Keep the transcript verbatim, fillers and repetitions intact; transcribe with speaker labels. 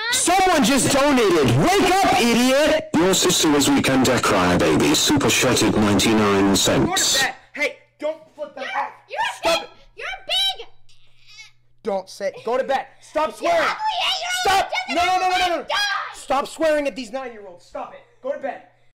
Speaker 1: Someone just donated! Wake up, idiot!
Speaker 2: Your sister was Weekend Crybaby, super shredded ninety-nine
Speaker 3: Go to
Speaker 2: cents.
Speaker 3: bed. Hey, don't flip that off.
Speaker 4: You're a
Speaker 3: Stop
Speaker 4: big,
Speaker 3: it.
Speaker 4: you're a big.
Speaker 3: Don't say. Go to bed. Stop swearing.
Speaker 4: You're ugly eight-year-old.
Speaker 3: Stop. No, no, no, no, no, no.
Speaker 4: Die.
Speaker 3: Stop swearing at these nine-year-olds. Stop it. Go to bed.